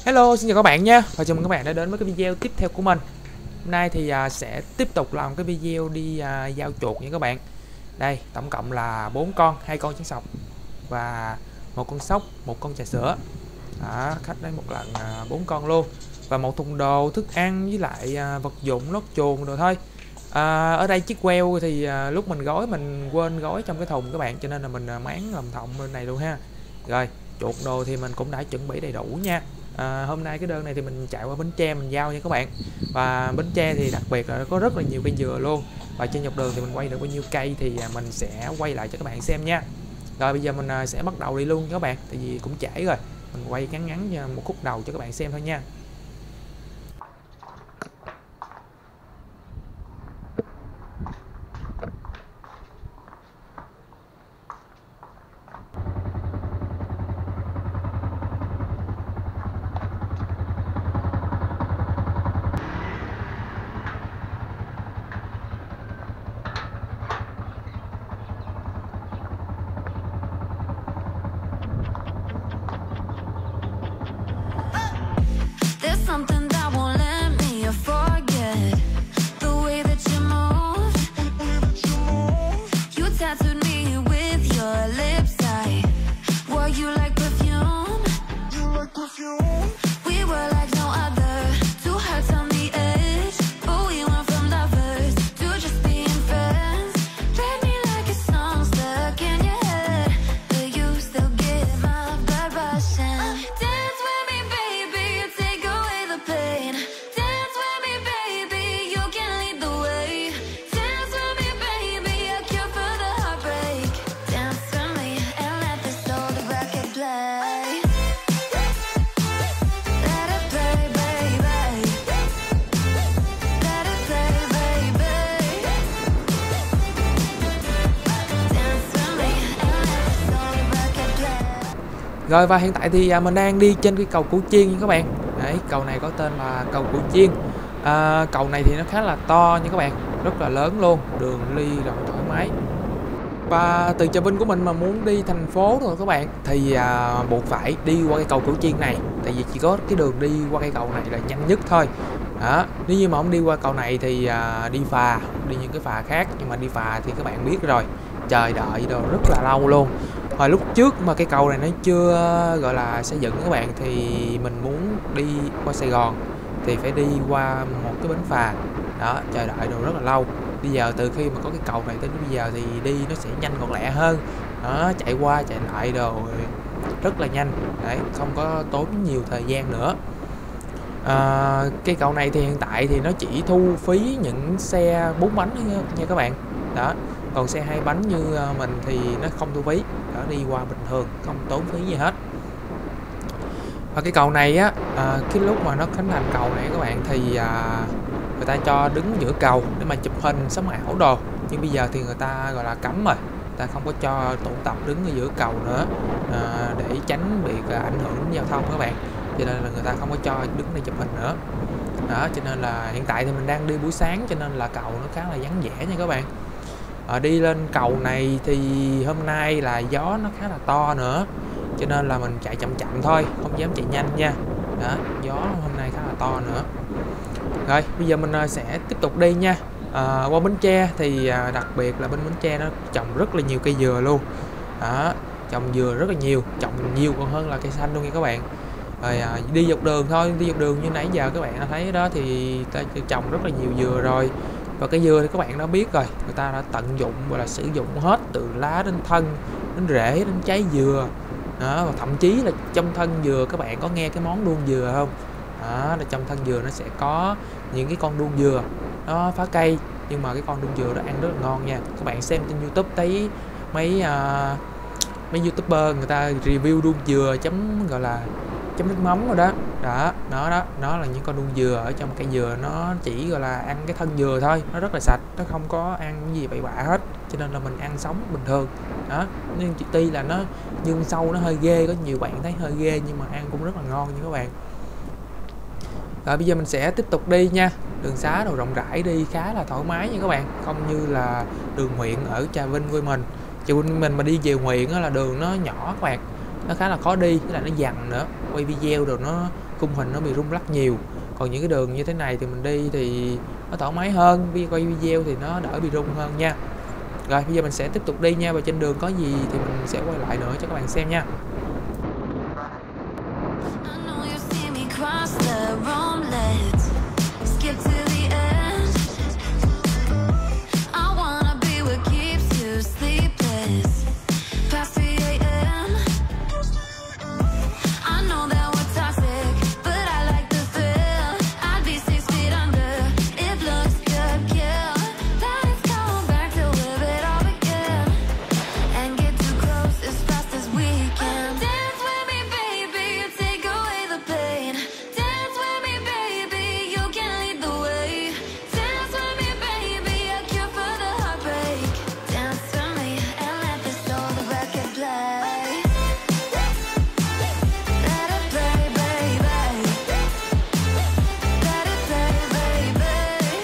Hello, xin chào các bạn nha. Và chào mừng các bạn đã đến với cái video tiếp theo của mình. Hôm nay thì sẽ tiếp tục làm cái video đi giao chuột nha các bạn. Đây, tổng cộng là 4 con, 2 con trứng sọc và một con sóc, một con trà sữa. Đó, khách lấy một lần 4 con luôn. Và một thùng đồ, thức ăn với lại vật dụng lót chuồng rồi thôi. Ở đây chiếc queo thì lúc mình gói mình quên gói trong cái thùng các bạn, cho nên là mình máng lầm thọng bên này luôn ha. Rồi, chuột đồ thì mình cũng đã chuẩn bị đầy đủ nha. Hôm nay cái đơn này thì mình chạy qua Bến Tre mình giao nha các bạn. Và Bến Tre thì đặc biệt là có rất là nhiều cây dừa luôn. Và trên dọc đường thì mình quay được bao nhiêu cây thì mình sẽ quay lại cho các bạn xem nha. Rồi bây giờ mình sẽ bắt đầu đi luôn các bạn, tại vì cũng trễ rồi. Mình quay ngắn ngắn một khúc đầu cho các bạn xem thôi nha. Something that won't let me forget the way that you move. You tattooed me with your lips. I wore you like perfume. We were like no other, two hearts on the edge, but we went from lovers to just being friends. Read me like a song stuck in your head, but you still get my blood rushing. Dance with me, baby, take away the pain. Dance with me, baby, you can lead the way. Dance with me, baby, a cure for the heartbreak. Dance with me and let this old record play. Let it play, baby. Let it play, baby. Dance with me and let this old record play. Rồi và hiện tại thì mình đang đi trên cái cầu Củ Chiên nha các bạn. Đấy, cầu này có tên là cầu Củ Chiên. Cầu này thì nó khá là to nha các bạn, rất là lớn luôn, đường đi rộng thoải mái. Và từ Trà Vinh của mình mà muốn đi thành phố rồi các bạn thì buộc phải đi qua cái cầu Củ Chiên này, tại vì chỉ có cái đường đi qua cái cầu này là nhanh nhất thôi. Đó, nếu như mà không đi qua cầu này thì đi phà, đi những cái phà khác, nhưng mà đi phà thì các bạn biết rồi, chờ đợi đồ rất là lâu luôn. Hồi lúc trước mà cái cầu này nó chưa gọi là xây dựng các bạn thì mình muốn đi qua Sài Gòn thì phải đi qua một cái bến phà. Đó, chờ đợi đồ rất là lâu. Bây giờ từ khi mà có cái cầu này tới bây giờ thì đi nó sẽ nhanh gọn lẹ hơn. Đó, chạy qua chạy lại đồ rất là nhanh. Đấy, không có tốn nhiều thời gian nữa. Cái cầu này thì hiện tại thì nó chỉ thu phí những xe 4 bánh nha các bạn. Đó, còn xe 2 bánh như mình thì nó không thu phí. Đó, đi qua bình thường, không tốn phí gì hết. Và cái cầu này á, cái lúc mà nó khánh thành cầu này các bạn thì người ta cho đứng giữa cầu để mà chụp hình sống ảo đồ, nhưng bây giờ thì người ta gọi là cấm rồi, người ta không có cho tụ tập đứng ở giữa cầu nữa, để tránh bị ảnh hưởng đến giao thông các bạn, cho nên là người ta không có cho đứng đây chụp hình nữa. Đó, cho nên là hiện tại thì mình đang đi buổi sáng cho nên là cầu nó khá là vắng vẻ nha các bạn. Đi lên cầu này thì hôm nay là gió nó khá là to nữa, cho nên là mình chạy chậm chậm thôi, không dám chạy nhanh nha. Đó, gió hôm nay khá là to nữa. Rồi bây giờ mình sẽ tiếp tục đi nha. Qua Bến Tre thì đặc biệt là bên Bến Tre nó trồng rất là nhiều cây dừa luôn. Đó, trồng dừa rất là nhiều, trồng nhiều còn hơn là cây xanh luôn nha các bạn. Rồi đi dọc đường thôi, đi dọc đường như nãy giờ các bạn đã thấy đó thì ta trồng rất là nhiều dừa rồi. Và cây dừa thì các bạn đã biết rồi, người ta đã tận dụng và là sử dụng hết từ lá đến thân, đến rễ, đến trái dừa. Đó, và thậm chí là trong thân dừa các bạn có nghe cái món đuông dừa không? Đó, là trong thân dừa nó sẽ có những cái con đuông dừa nó phá cây, nhưng mà cái con đuông dừa đó ăn rất là ngon nha. Các bạn xem trên YouTube thấy mấy YouTuber người ta review đuông dừa chấm gọi là chấm nước mắm rồi đó. Đó, nó là những con đuông dừa ở trong cây dừa, nó chỉ gọi là ăn cái thân dừa thôi, nó rất là sạch, nó không có ăn cái gì bậy bạ hết, cho nên là mình ăn sống bình thường. Đó, nhưng chỉ tuy là nó nhưng sâu nó hơi ghê, có nhiều bạn thấy hơi ghê nhưng mà ăn cũng rất là ngon nha các bạn. Rồi bây giờ mình sẽ tiếp tục đi nha. Đường xá đồ rộng rãi, đi khá là thoải mái nha các bạn, không như là đường huyện ở Trà Vinh của mình. Trà Vinh mình mà đi về huyện là đường nó nhỏ các bạn, nó khá là khó đi, với lại nó dằn nữa, quay video rồi nó khung hình nó bị rung lắc nhiều. Còn những cái đường như thế này thì mình đi thì nó thoải mái hơn, quay video thì nó đỡ bị rung hơn nha. Rồi bây giờ mình sẽ tiếp tục đi nha, và trên đường có gì thì mình sẽ quay lại nữa cho các bạn xem nha. I know you see me cross the room, let's skip to the end. I wanna be what keeps you sleepless past 3 a.m. I know that we're toxic, but I like the thrill. I'd be 6 feet under, it looks good, kill. Let's go back to where it all began and get too close as fast as we can. Dance with me, baby, you take away the pain. Dance with me, baby, you can lead the way. Dance with me, baby, a cure for the heartbreak. Dance with me and let the soul, the record play. Let it play, baby. Let it play, baby.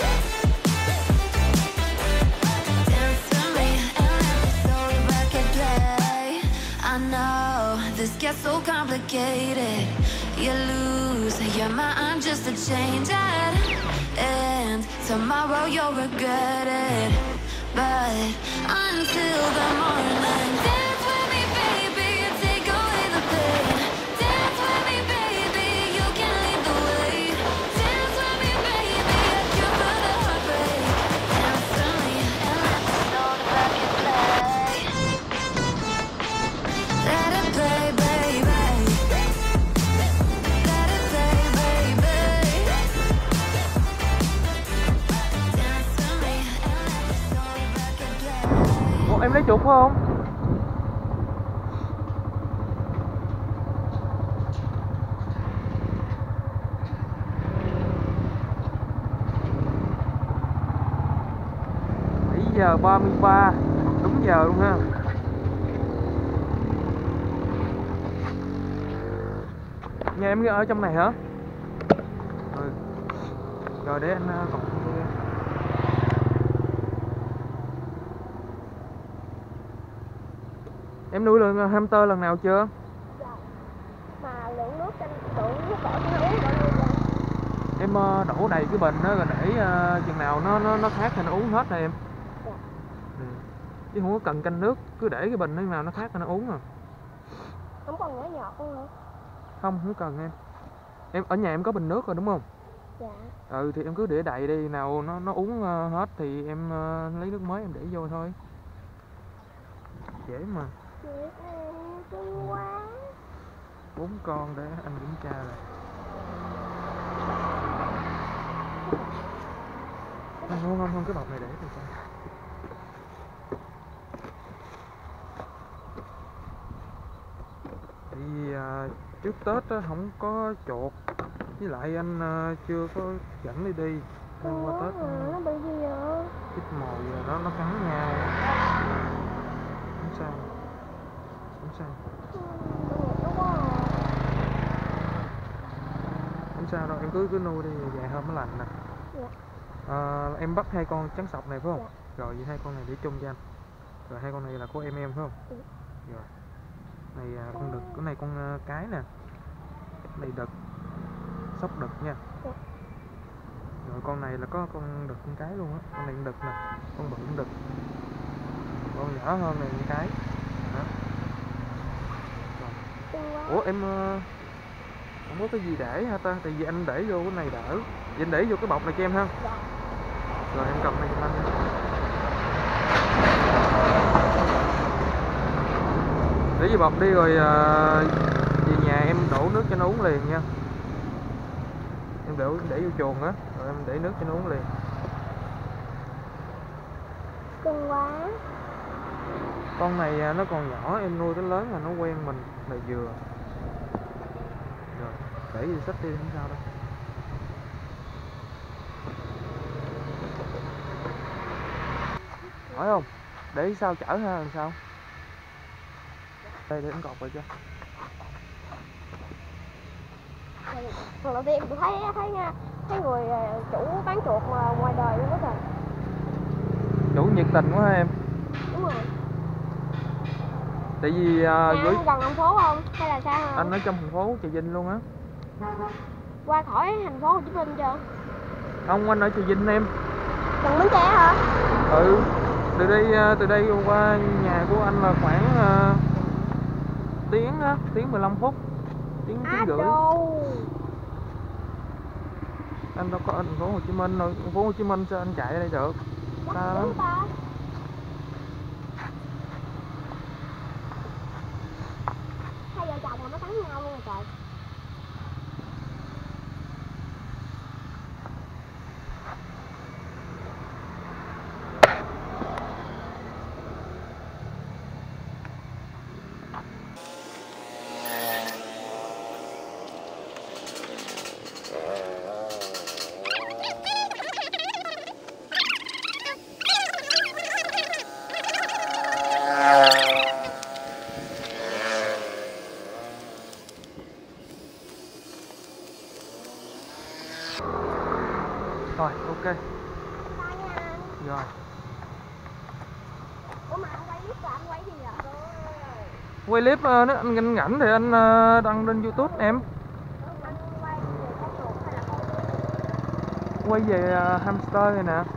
Dance with me and let the soul, the record play. I know this gets so complicated. You lose your mind just to change it, and tomorrow you'll regret it. But until the morning, dance with me, baby, you take away the pain. Dance with me, baby, you can lead the way. Dance with me, baby, a cure for the heartbreak. Dance with me and let the soul, the record play. Let it play, baby. Let it play, baby. Dance with me and let the soul, the record play. Ủa, em lấy chuột phải không? Giờ 33 đúng giờ luôn ha. Nhà em ở trong này hả? Ừ. Rồi để anh còn em nuôi lần hamster lần nào chưa? Mà lượng nước trên lượng nước cỏ nó uống bao nhiêu vậy? Em đổ đầy cái bình đó rồi để chừng nào nó khát thì nó uống hết rồi em. Dạ. Ừ. Chứ không có cần canh nước, cứ để cái bình nó nào nó khát thì nó uống à. Không còn nhỏ nhọt luôn hả? Không cần em. Em ở nhà em có bình nước rồi đúng không? Dạ. Ừ thì em cứ để đầy đi, nào nó uống hết thì em lấy nước mới em để vô thôi. Dễ mà. Chị cưng quá. 4 con để anh kiểm tra rồi. Không, cái bọc này để thì sao? Thì trước Tết á, không có chuột, với lại anh chưa có dẫn đi nên qua Tết Nó bị gì vậy? chích mồi rồi nó cắn nhau. Không sao, không sao, Nó quá à. không sao đâu, em cứ nuôi đi, vài hôm nó lành nè. Dạ. Em bắt 2 con trắng sọc này phải không? Dạ. Rồi vậy 2 con này để chung cho anh. Rồi 2 con này là của em phải không? Ừ. Rồi. Này con đực, cái này con cái nè. Cái này đực. Sóc đực nha. Dạ. Rồi con này là có con đực con cái luôn á. Con này con đực nè, con bự con đực. Con nhỏ hơn này con cái. Đó. Rồi. Cưng quá. Ủa em không có cái gì để hả ta? Tại vì anh để vô cái này đỡ. Vậy anh để vô cái bọc này cho em ha. Dạ. Rồi em cầm này cho anh nha. Để vô bọc đi rồi về nhà em đổ nước cho nó uống liền nha. Em để vô chuồng á, rồi em để nước cho nó uống liền. Cưng quá. Con này nó còn nhỏ, em nuôi tới lớn là nó quen mình là vừa. Rồi, để gì xách đi không sao đâu. Hỏi không? Để sao chở ha làm sao? Đây để em cột lại cho. Lần đầu tiên tôi thấy người chủ bán chuột mà ngoài đời luôn đó trời. Chủ nhiệt tình quá ha em. Đúng rồi. Tại vì Nhà gửi anh gần thành phố không? Hay là sao không? anh ở trong thành phố Trà Vinh luôn á. Qua khỏi thành phố Hồ Chí Minh chưa? Không, anh ở Trà Vinh em. Gần Bến Tre hả? Ừ, từ đây qua nhà của anh là khoảng tiếng 15 phút, tiếng rưỡi. Đâu. Anh đâu có ở thành phố Hồ Chí Minh rồi, thành phố Hồ Chí Minh sao anh chạy ở đây được? Xa lắm. Hai vợ chồng mà nó cắn nhau luôn rồi trời. Rồi, ok. Bye nha anh. Rồi. Ủa mà anh quay clip là anh quay gì vậy? Quay clip nếu anh rảnh thì anh đăng lên YouTube em. Anh quay về con chuột hay là con Quay về hamster này nè.